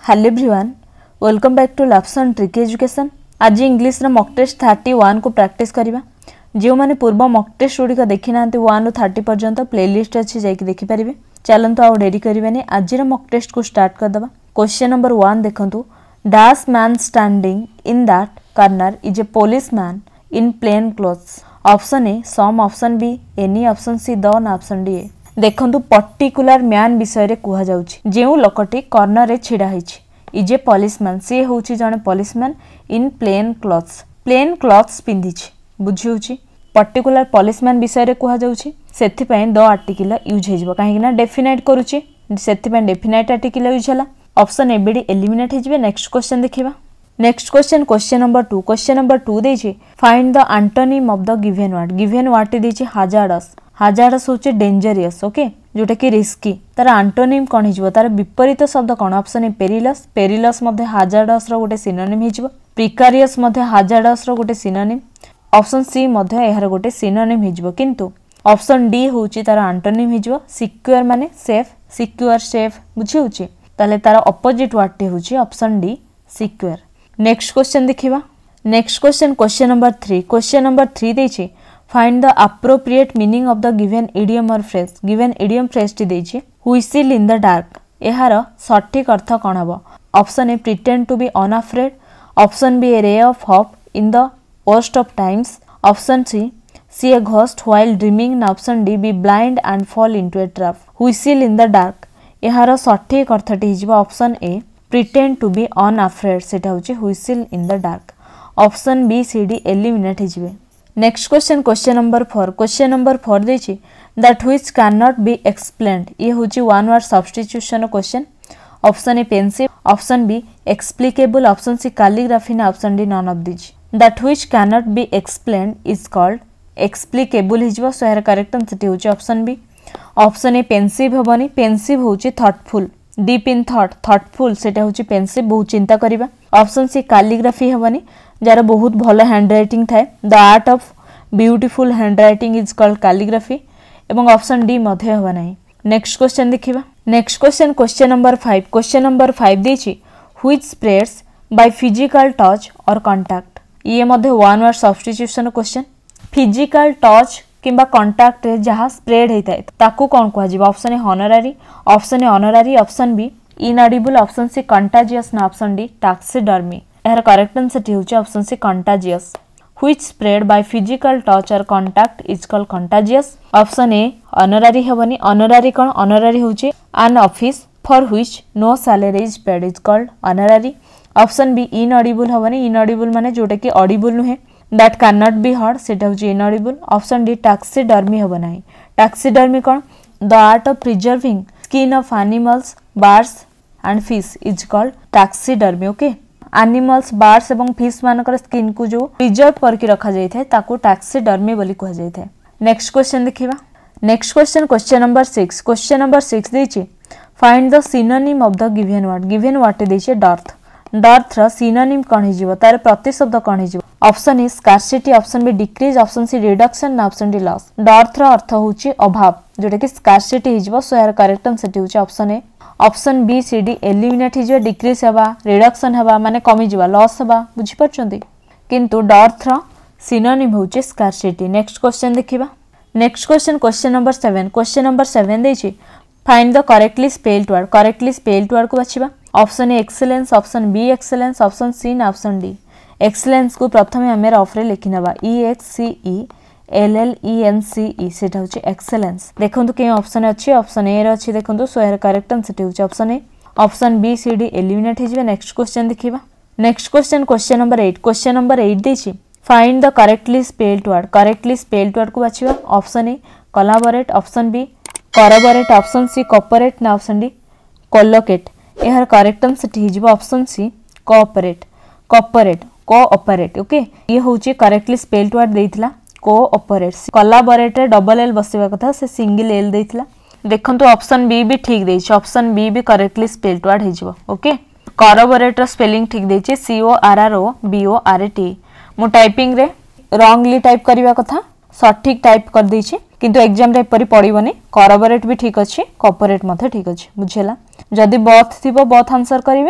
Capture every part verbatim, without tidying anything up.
Hello everyone, welcome back to laps and trick education. आज English रे mock test thirty one को practice करबा। जो माने पूर्व मॉक टेस्ट गुडी को देखि नांती वन रु थर्टी पर्यंत प्लेलिस्ट अछि जाई कि देखि परिबे। चलंतु आ डेरी करबेनी, आज रे मॉक टेस्ट को स्टार्ट कर दबा। क्वेश्चन नंबर वन देखंतु, dash man standing in that corner is a policeman in plain clothes। Option A some, option B any, option C the, option D a. देखंतु particular man विषय रे कुहा जाउची। जेउ लोकटी corner रे छिडा हिची इज ए policeman, से होउची जने policeman in plain clothes. Plain clothes पिंधिची बुझी होउची। पर्टिकुलर policeman विषय रे कुहा जाउची, सेथि पय द आर्टिकल यूज हेजबो, काहे कि ना डेफिनाइट करूची, सेथि पय डेफिनाइट आर्टिकल यूज हला। Option A B D eliminate हेजबे। नेक्स्ट क्वेश्चन देखिबा। Next question question number two. Question number two देछि, find the antonym of the given word. Given word देछि hazardous। hazardous होचे डेंजरियस, ओके, जोटा कि risky. तार antonym कोन हिजबो, तार विपरीत शब्द कोन? Option A perilous. पेरिलस मध्ये hazardous रो गोटे सिनोनिम हिजबो। प्रिकारियस मध्ये hazardous रो गोटे सिनोनिम। ऑप्शन सी मध्ये एहार गोटे सिनोनिम हिजबो, किंतु ऑप्शन डी होची तार एंटोनिम हिजबो सिक्योर माने सेफ। सिक्योर सेफ बुझी होची, ताले तार ऑपोजिट वर्ड टे होची option D secure. Next question देखिबा। Next question question number three. Question number three देछि, find the appropriate meaning of the given idiom और फ्रेज। गिवन इडियम फ्रेज टी देछि व्हिसिल इन द डार्क। एहार सठिक अर्थ कोन हबो? Option A pretend to be unafraid. Option B a ray of hope in the worst of times. Option C see a ghost while dreaming. Option D be blind and fall into a trap. Whistle in the dark एहार सठिक अर्थटी हिजबो option A pretend to be unafraid, सेटा होची whistle in the dark. Option B C D eliminate हिजबे। Next question question number four. Question number four देछि that which can not be explained. ये होची one word substitution question. Option A pensive, option B explicable, option C calligraphy ना option D none of this. That which can not be explained is called explicable हिजबो, so एहर correct answer होची option B. Option A pensive हबनी, pensive होची thoughtful, deep in thought, thoughtful सेटा होची pensive, बहुत चिंता करिबा। ऑप्शन सी कैलीग्राफी हबनी, जार बहुत भलो हैंडराइटिंग थाए, the art of beautiful handwriting is called calligraphy. एवं ऑप्शन डी मध्ये हबा नाही। नेक्स्ट क्वेश्चन देखिबा। Next question question number five. Question number five देछि which spreads by physical touch और कांटेक्ट। ये मध्ये one word substitution question. Physical touch किंबा कांटेक्ट रे जहा स्प्रेड हेताय ताकू कोन कहै जिवो? Option A honorary, option A honorary, option B inaudible, option C contagious ना ऑप्शन डी टैक्सीडर्मी। एहर करेक्ट आंसर होची option C contagious. Which spread by physical touch और contact is called contagious. Option A honorary हेबनी, honorary कोन? Honorary होची an office for which no salary is paid is called honorary. Option B inaudible हेबनी, inaudible माने जोटा कि audible नुहे, that can not be heard, सेटा होची इनऑडिबल। ऑप्शन डी टैक्सीडर्मी हेबो नाही। टैक्सीडर्मी कोन? The art of preserving skin of animals, birds and fish is called taxidermy, okay. Animals, birds एवं फिश मानकर स्किन को जो प्रिजर्व करके रखा जाय थाए ताकू टैक्सीडर्मी बोली कहा जाय थाए। नेक्स्ट क्वेश्चन देखिबा। Next question question number six. Question number six देछि find the synonym of the given word. Given word देछि डर्थ। डर्थ रा सिनोनिम कोन हिजिवो, तार प्रतिशब्द कोन हिजिवो? Option A scarcity, option B decrease, option C reduction ना ऑप्शन डी लॉस। डर्थ रा अर्थ होछि अभाव, जोटा कि स्कार्सिटी हिजिवो, सो यार करेक्ट आंसर होछि option A. Option B C D eliminate हिजिवो, डिक्रीज हेबा, रिडक्शन हेबा माने कमी जिवा, लॉस हेबा, बुझी परछंती, किंतु डर्थ रा सिनोनिम होछि स्कार्सिटी। नेक्स्ट क्वेश्चन देखिबा। Next question question number seven. Question number seven देछि find the correctly spelled word. Correctly spelled word को बाछिबा। Option A excellence, option B excellence, option C ना ऑप्शन डी। एक्सीलेंस को प्रथमे हमें rough रे लिखि नबा, ई एक्स सी E L L E N C ई, सेटा होची एक्सीलेंस। देखंतु के ऑप्शन अछि, ऑप्शन ए रे अछि, देखंतु सो एहर करेक्ट आंसर होची option A. Option B C D eliminate हिजबे। नेक्स्ट क्वेश्चन देखिबा। Next question question number eight. Question number eight देछि find the correctly spelled word. Correctly spelled word को बाछिबा। Option A collaborate, option B corroborate, option C cooperate ना option D collocate. एहर correct answer हिजबो option C cooperate. Cooperate, cooperate, okay. ये होची correctly spelled word देइथिला cooperate. Collaborate रे double L बसिबा कथा, से सिंगल एल देइथिला। देखंतु ऑप्शन बी भी ठीक देइछ, ऑप्शन बी भी करेक्टली स्पेल्ड वर्ड हिजबो, ओके। कोरबोरेट रो स्पेलिंग ठीक देइछ, C O R R O B O R A T. मु टाइपिंग रे रॉन्गली टाइप करिवा कथा, सठिक टाइप कर देइछ, किंतु एग्जाम रे परि पड़िबोनी। कोरबोरेट भी ठीक अछि, कोऑपरेट मध्ये ठीक अछि, बुझिला। जदि बोथ थिबो बोथ आंसर करिवे,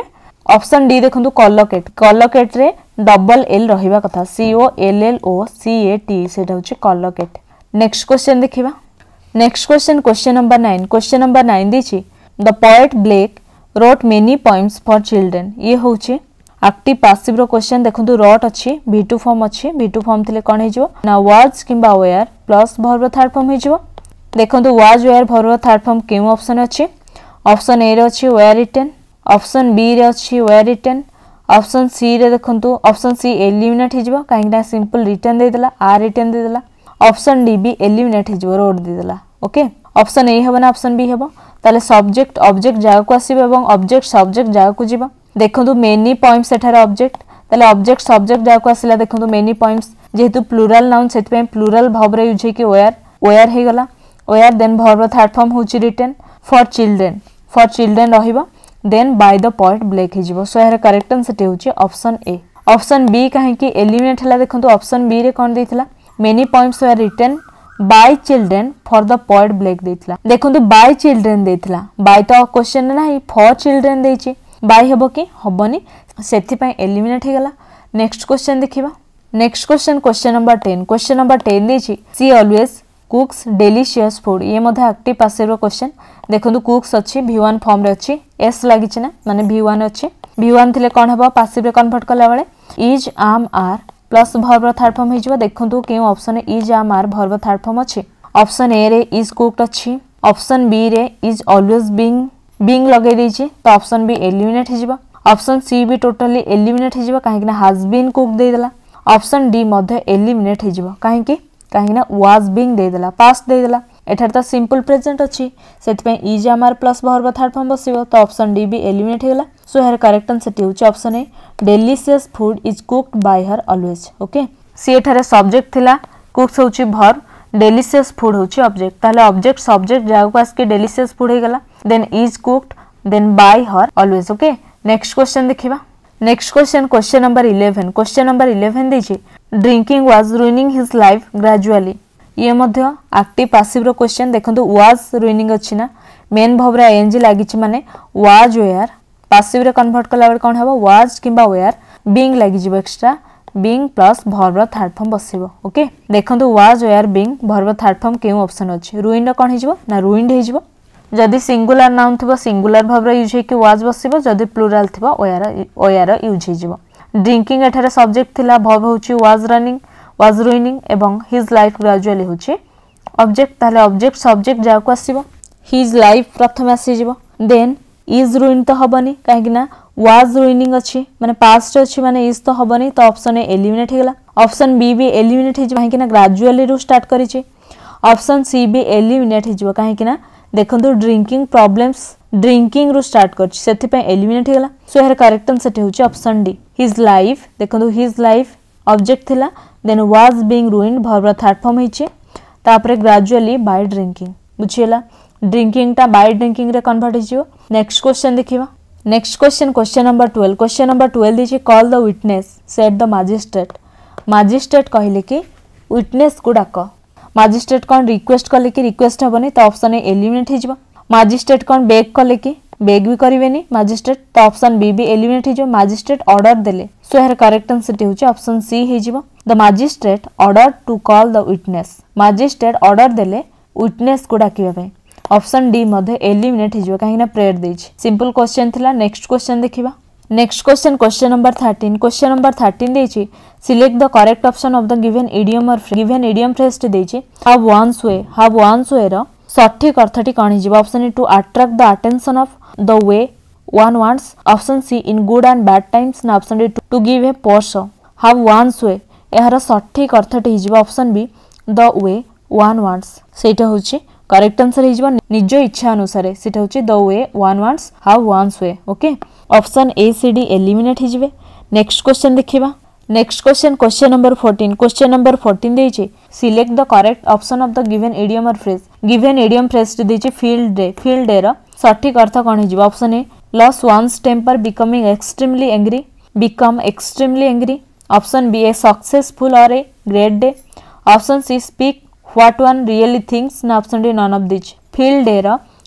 ऑप्शन डी देखंतु कोलोकेट कोलोकेट रे डबल एल रहिबा कथा C O L L O C A T सेटा होची कोलोकेट। नेक्स्ट क्वेश्चन देखिबा next question question number nine question number nine देछि the poet Blake wrote many poems for children ये होची active passive रो question देखंतु रोट अछि भी टू फॉर्म अछि भी टू फॉर्म थिले कोन हेजो ना वाज किबा were plus verb third form हेजो देखंतु was were verb third form केउ ऑप्शन अछि ऑप्शन ए रे अछि वेयर रिटन ऑप्शन बी रे अछि वेयर रिटन ऑप्शन सी रे देखंतु ऑप्शन सी एलिमिनेट हिजबो काहेकि सिंपल रिटन दे देला आर रिटन दे देला ऑप्शन डी भी एलिमिनेट हिजबो रोड दे देला ओके ऑप्शन ए हेबो ना ऑप्शन बी हेबो ताले सब्जेक्ट ऑब्जेक्ट जागा को आसीबो एवं ऑब्जेक्ट सब्जेक्ट जागा को जिबो देखंतु मेनी पोएम्स एठार ऑब्जेक्ट ताले ऑब्जेक्ट सब्जेक्ट जागा को आसिला देखंतु मेनी पोएम्स जेहेतु प्लुरल नाउन सेति पे प्लुरल भाव रे यूज हे कि वेयर वेयर हे गला were then verb third form होची written for children for children रहिबो then by the poet Blake हिजबो सो यार करेक्ट आंसर ते होची ऑप्शन ए ऑप्शन बी काहे कि एलिमिनेट हला देखंतु ऑप्शन बी रे कोन देथिला many poems were written by children for the poet Blake देथिला देखंतु बाय चिल्ड्रन देथिला बाय तो क्वेश्चन नाही फॉर चिल्ड्रन देछि बाय हेबो कि हबनी सेति पय एलिमिनेट हे गला। नेक्स्ट क्वेश्चन देखिबा next question question number ten question number ten देछि she always cooks delicious food ये मध्ये एक्टिव पैसिव रो क्वेश्चन देखंतु कुक्स अछि भी वन फॉर्म रे अछि एस लागि छि ना माने भी वन अछि भी वन थिले कोन हबो पैसिव रे कन्वर्ट कला बेले is am are plus verb third form हिजबो देखंतु के option is am are verb third form अछि ऑप्शन ए रे इज कुक्ड अछि ऑप्शन बी रे इज ऑलवेज बीइंग बीइंग लगे दै छि तो ऑप्शन बी एलिमिनेट हिजबो ऑप्शन सी भी टोटली एलिमिनेट हिजबो काहे कि ना हैज बीन कुक्ड दे देला ऑप्शन डी मध्ये एलिमिनेट हिजबो काहे कि काहे ना वाज बीइंग दे देला पास्ट दे देला एठार तो सिंपल प्रेजेंट अछि सेति पे is am are plus verb third form बसिबो तो ऑप्शन डी भी एलिमिनेट हेला सो हेयर करेक्ट आंसर होची option A delicious food is cooked by her always okay she एठारे सब्जेक्ट थिला कुक्स होची वर्ब डेलीशियस फूड होची ऑब्जेक्ट ताले ऑब्जेक्ट सब्जेक्ट जागा को आके डेलीशियस फूड हे गला then is cooked then by her always okay. Next question देखिबा next question question number eleven question number eleven देछि drinking was ruining his life gradually ये मध्य एक्टिव पैसिव रो क्वेश्चन देखंतु वाज रुइनिंग अछि ना मेन भाव रे आईएनजी लागि छि माने वाज वेयर पैसिव रे कन्वर्ट कला बेले कोन हबो वाज किबा वेयर बीइंग लागि जिवो extra being plus verb third form बसिबो ओके देखंतु was were being verb third form केउ ऑप्शन अछि रुइन रो कोन हिजबो ना रुइंड हिजबो जदि सिंगुलर नाउन थिबो सिंगुलर भाव रे यूज हे कि वाज बसिबो जदि प्लुरल थिबो वेयर वेयर यूज हिजबो ड्रिंकिंग एठारे सब्जेक्ट थिला भाव होची वाज रनिंग वाज रुइनिंग एवं हिज लाइफ ग्रेजुअली होची ऑब्जेक्ट ताले ऑब्जेक्ट सब्जेक्ट जा को आसीबो हिज लाइफ प्रथम आसी जिवो देन इज रुइन तो हबनी काहे कि ना वाज रुइनिंग अछि माने पास्ट अछि माने इज तो हबनी तो ऑप्शन ए एलिमिनेट हे गेला ऑप्शन बी भी एलिमिनेट हे काहे कि ना ग्रेजुअली रु स्टार्ट करि छि ऑप्शन सी भी एलिमिनेट हे जिवो काहे कि ना देखंतु ड्रिंकिंग प्रॉब्लम्स ड्रिंकिंग रु स्टार्ट करछि सेति पे एलिमिनेट हे गेला सो हेयर करेक्ट आंसर होची ऑप्शन डी हिज लाइफ देखंतु हिज लाइफ ऑब्जेक्ट थिला then was being ruined verb third form हिचे तापरे ग्रेजुअली बाय ड्रिंकिंग बुझियला ड्रिंकिंग ता बाय ड्रिंकिंग रे कन्वर्ट हिजियो। नेक्स्ट क्वेश्चन देखिबा next question question number twelve question number twelve दिछि call the witness said the magistrate magistrate कहिले कि विटनेस को डाको मैजिस्ट्रेट कोन रिक्वेस्ट कले कि रिक्वेस्ट हबनी तो ऑप्शन ए एलिमिनेट हिजिबो मैजिस्ट्रेट कोन बेग कले कि बेग भी करिवेनी मैजिस्ट्रेट तो ऑप्शन बी भी एलिमिनेट हिजो मैजिस्ट्रेट ऑर्डर देले सो हेयर करेक्ट आंसर होची ऑप्शन सी हिजिबो the magistrate order to call the witness magistrate order देले विटनेस को डाकिबा पे ऑप्शन डी मध्ये एलिमिनेट हिजो काहे ना प्रेयर देछि सिंपल क्वेश्चन थिला। नेक्स्ट क्वेश्चन देखिबा next question question number thirteen question number thirteen देछि select the correct option of the given idiom or given idiom phrase देछि have one's way have one's way रो सठिक अर्थटी कोन हिजिबो option A to attract the attention of the way one wants option C in good and bad times ना option D to give a purse have one's वे एहार सठिक अर्थटी हिजिबो option B the way one wants सेटा होची correct answer हिजिबो निज इच्छा अनुसार सेटा होची the way one wants have one's way okay option A C D eliminate हिजिबे। नेक्स्ट क्वेश्चन देखिबा next question question number fourteen question number fourteen देछि select the correct option of the given idiom और phrase given idiom phrase देछि field day field day रो सठिक अर्थ कोन हिजिबो option A loss one's temper becoming extremely angry become extremely angry option B a successful or a great day option C speak what one really thinks ना option D none of this field day रो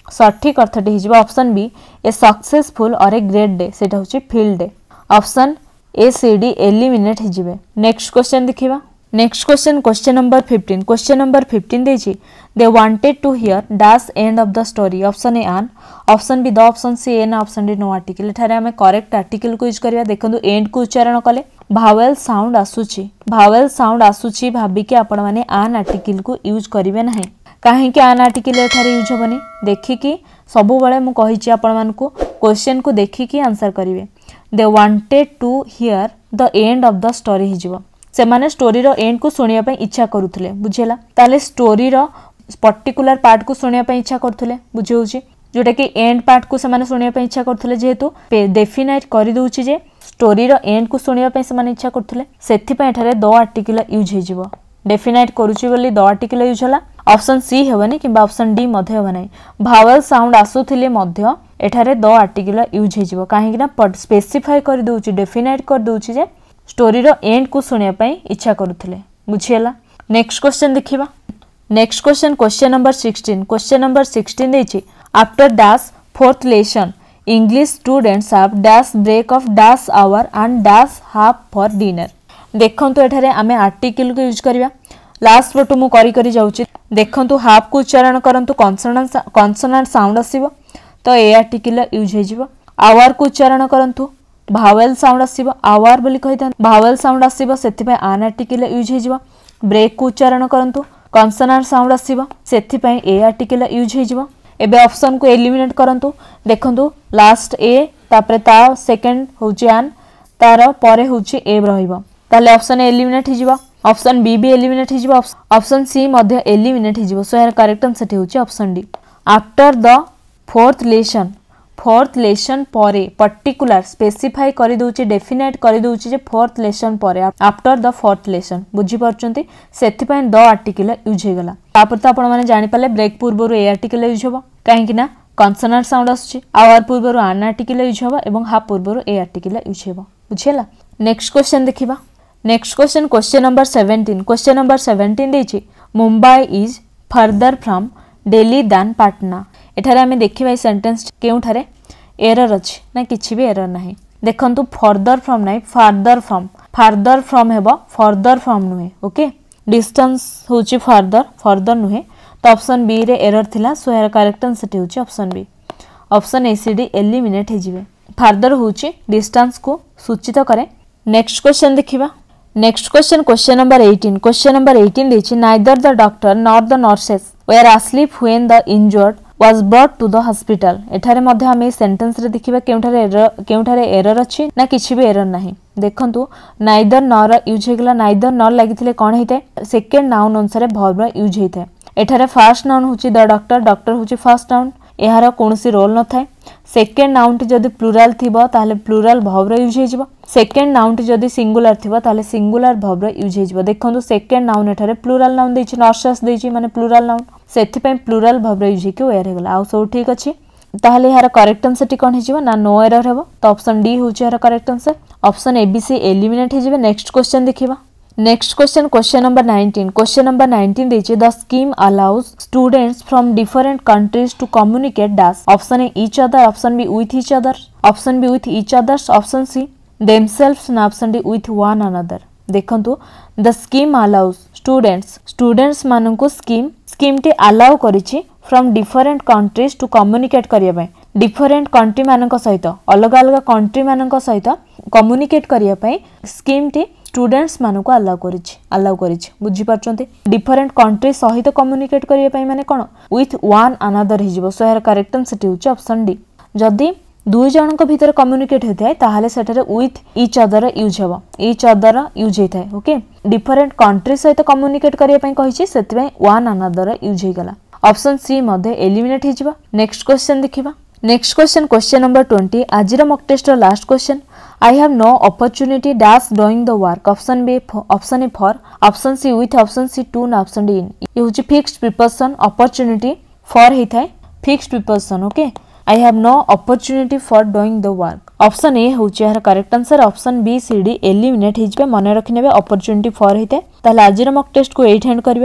सठिक अर्थटी हिजिबो option B a successful or a great day सेटा होची field day option A C D eliminate हिजिबे। Next question देखिबा next question question number fifteen question number fifteen देछि they wanted to hear dash end of the story option A an option B the option C an option D no article एठारे हमें correct article को use करिया देखंतु and को उच्चारण कले vowel sound आसुची भावेल साउंड आसुची भाबी के आपण माने आन आर्टिकल को यूज करिवे नाही काहे कि आन आर्टिकल एठारे यूज होबनी देखि कि सबु बळे मु कहिछि आपण मानकु क्वेश्चन को देखि कि आंसर करिवे they wanted to hear the end of the story हिजिबो से माने स्टोरी रो एंड को सुनिया पई इच्छा करूथले बुझेला ताले स्टोरी रो पर्टिकुलर पार्ट को सुनिया पई इच्छा करूथले बुझेउची जोटा कि एंड पार्ट को से माने सुनिया पई इच्छा करूथले जेहेतु डेफिनाइट करि दोउची जे स्टोरी रो एंड को सुनिया पई से माने इच्छा करूथले सेथि पई एठारे द आर्टिकल यूज हिजिबो डेफिनाइट करूची बोली द आर्टिकल यूज होला ऑप्शन सी हेबनी किबा ऑप्शन डी मध्ये हेबा नै भावेल साउंड आसुथिले मध्ये एठारे द आर्टिकल यूज हिजिबो काहे कि ना स्पेसिफाई कर दोउची डेफिनाइट कर दोउची जे स्टोरी रो एंड को सुनिया पई इच्छा करूथले बुझियला। नेक्स्ट क्वेश्चन देखिबा next question question number sixteen question number sixteen देछि after dash fourth lesson English students have dash break of dash hour and dash half for dinner देखंतु एठारे आमे आर्टिकल को यूज करबा लास्ट फोटो मु करी करी जाउची देखंतु हाफ को उच्चारण करंतु कॉन्सोनेंट कॉन्सोनेंट साउंड आसीबो तो ए आर्टिकल यूज हेजिबो आवर को उच्चारण करंतु भावेल साउंड आसीबो आवर बोली कहिता भावेल साउंड आसीबो सेति पे आन आर्टिकल यूज हेजिबो ब्रेक को उच्चारण करंतु कॉन्सोनेंट साउंड आसीबो सेति पे ए आर्टिकल यूज हेजिबो एबे ऑप्शन को एलिमिनेट करंतु देखंतु लास्ट ए तापरे ता सेकंड होची आन तार परे होची ए रहइबो ताले ऑप्शन एलिमिनेट हिजिबो ऑप्शन बी भी एलिमिनेट हिजिबो ऑप्शन सी मध्ये एलिमिनेट हिजिबो सो यार करेक्ट आंसर होची option D after the fourth lesson fourth lesson परे पर्टिकुलर स्पेसिफाई करि दोची डेफिनाइट करि दोची जे फोर्थ लेसन परे आफ्टर द फोर्थ लेसन बुझी परचंती सेथि पय द आर्टिकल यूज हे गला तापर त आपण माने जानि पाले ब्रेक पूर्वरु ए आर्टिकल यूज होबो काहे कि ना कॉन्सोनेंट साउंड आछी आवर पूर्वरु आन आर्टिकल यूज होबो एवं हाफ पूर्वरु ए आर्टिकल यूज हेबो बुझियला। नेक्स्ट क्वेश्चन देखिबा next question question number seventeen question number seventeen देछि Mumbai is further from Delhi than Patna एठारे हमें देखिबा ए सेंटेंस केउठारे एरर अछि ना किछि भी एरर नाही देखंतु फर्दर फ्रॉम नाही फार्दर फ्रॉम फार्दर फ्रॉम हेबो फर्दर फ्रॉम नुहे ओके डिस्टेंस होची फार्दर फर्दर नुहे तो ऑप्शन बी रे एरर थिला सो यार करेक्ट आंसर होची option B option A C D eliminate हे जिवे फार्दर होची डिस्टेंस को सूचित करे। नेक्स्ट क्वेश्चन देखिबा next question question number eighteen question number eighteen देछि neither the doctor nor the nurses were asleep when the injured was brought to the hospital एठारे मध्ये हम सेंटेंस रे देखिबा केउठारे एरर केउठारे एरर अछि ना किछि भी एरर नाही देखंतु नाइदर नॉर यूज हेगला नाइदर नॉर लागिथिले कोन हेते सेकंड नाउन अनुसार वर्ब यूज हेते एठारे फर्स्ट नाउन होची द डॉक्टर डॉक्टर होची फर्स्ट नाउन एहार कोनसी रोल न थाए सेकंड नाउन टी जदी प्लुरल थिबो ताले प्लुरल वर्ब यूज हेजिबो सेकंड नाउन टी जदी सिंगुलर थिबो ताले सिंगुलर वर्ब यूज हेजिबो देखंतु सेकंड नाउन एठारे प्लुरल नाउन देछि नर्सेस देछि माने प्लुरल नाउन सेथि पय प्लुरल वर्ब यूज हेके वेयर हेगला आ सब ठीक अछि ताले यार करेक्ट आंसर टी कोन हेजिबो ना नो एरर हेबो तो ऑप्शन डी होछि यार correct answer option A B C eliminate हेजिबो। नेक्स्ट क्वेश्चन देखिबा next question question number nineteen question number nineteen देछि the scheme allows students from different countries to communicate dash option A each other option B with each other option B with each others option C themselves ना option D with one another देखंतु the scheme allows students students माननको scheme scheme टी allow करिछि from different countries to communicate करिया पय different country मानक सहित अलग अलग कंट्री मानक सहित कम्युनिकेट करिया पय स्कीम टी स्टूडेंट्स मानको अलाउ करिछि अलाउ करिछि बुझी परचंती डिफरेंट कंट्री सहित कम्युनिकेट करिया पय माने कोन विथ वन अनदर हिजिबो सो यार करेक्ट आंसर होछि ऑप्शन डी जदी दुई जनक भीतर कम्युनिकेट होइथाय ताहाले सेटारे विथ ईच अदर यूज हेबो ईच अदर यूज हेथाय ओके डिफरेंट कंट्री सहित कम्युनिकेट करिया पय कहिछि सेति पय वन अनदर यूज हे गला ऑप्शन सी मध्ये एलिमिनेट हिजिबो। नेक्स्ट क्वेश्चन देखिबा next question question number twenty आजिर mock test last question I have no opportunity dash doing the work option B option A for option C with option C to ना option D in ये होची fixed preposition opportunity for हेथाय fixed preposition okay I have no opportunity for doing the work option A होची यार correct answer option B C D eliminate हिजबे मने रखिनेबे opportunity for हेते ताले आजिर मॉक टेस्ट को एट हैंड करबा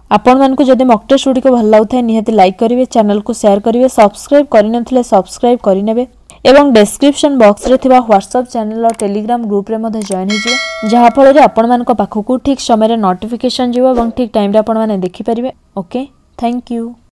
आपण मानकु जदि मॉक टेस्ट गुडी को भल लाउथाय निहाती लाइक करिवे, चैनल को शेयर करिवे, सब्सक्राइब करिनथिले सब्सक्राइब करिनेबे एवं डिस्क्रिप्शन बॉक्स रे थिबा व्हाट्सएप चैनल और टेलीग्राम ग्रुप रे मध्ये जॉइन हिजिवे, जहा फल रे आपण मानको पाखकु ठीक समय रे नोटिफिकेशन जिवो एवं ठीक टाइम रे आपण माने देखि परिवे। Okay, thank you.